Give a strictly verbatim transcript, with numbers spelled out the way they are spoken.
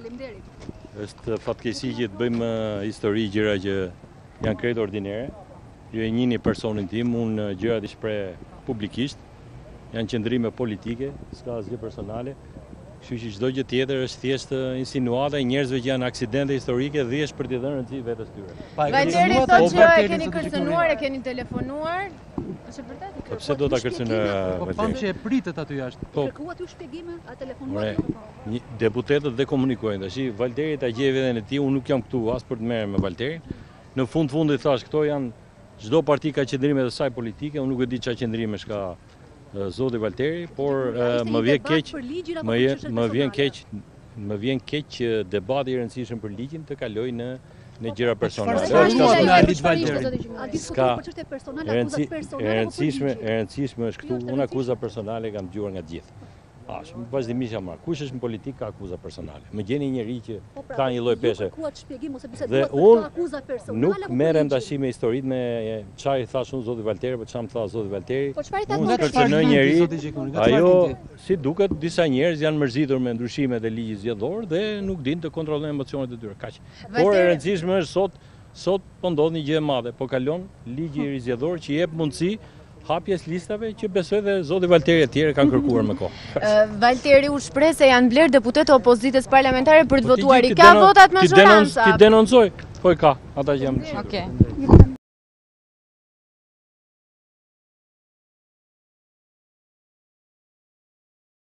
Faleminderit. Është fatkeqësi që të bëjmë histori gjëra që janë krejt ordinere. Ju e njihni personin tim, unë gjërat i shpreh publikisht, janë qëndrime politike, s'ka asgjë personale. Kështu që çdo gjë tjetër është thjesht insinuata e njerëzve që janë aksidente historike thjesht për t'i dhënë rëndësi vetes tyre. Valteri thotë që e keni kërcënuar, e keni telefonuar. Është vërtet? Po pse do ta kërcënoj? Po pam që e pritet aty jashtë. Po Kërkuat ju shpjegime, a telefonuat? Deputetët dhe komunikojnë. Tash Valteri ta gjej veten e tij, unë nuk jam këtu as për të merrem me Valterin. Në fund fundit thash, këto janë çdo parti ka qëndrimet e saj politike, unë nuk e di çfarë qëndrimesh ka zoti Valteri, por më vjen keq, më vjen keq, më vjen keq që debati i rëndësishëm për ligjin të kaloj në në gjëra personale. Ska e rëndësishme, e rëndësishme është këtu, unë akuza personale kam dëgjuar nga të gjithë. Ashtë, vazhdimisht jam marrë. Kush është në politikë ka akuza personale. Më gjeni njëri që ka një lloj peshe. Dhe unë nuk merrem tash me historitë me çfarë i thash unë zoti Valteri, po çfarë më tha zoti Valteri. Unë kërcënoj njëri, ajo si duket disa njerëz janë mërzitur me ndryshimet e ligjit zgjedhor dhe nuk dinë të kontrollojnë emocionet e tyre. Kaq. Por e rëndësishme është sot sot po ndodh një gjë e madhe, po kalon ligji i rizgjedhor që jep mundësi hapjes listave që besoj dhe zoti Valteri e tjerë kanë kërkuar me kohë. Valteri u shpreh se janë blerë deputetë opozitës parlamentare për të votuar. I ka votat majoranca. Ti denoncoj, po i ka, ata që jam. Okej.